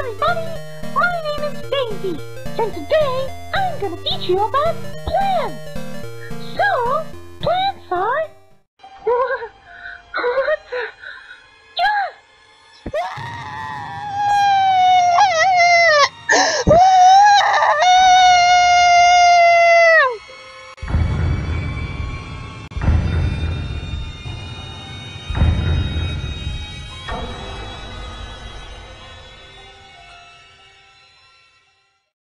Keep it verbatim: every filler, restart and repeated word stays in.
everybody! My name is Daisy, and today I'm gonna teach you about plants!